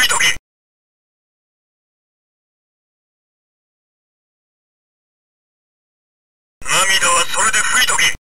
拭いとけ。涙はそれで拭いとけ。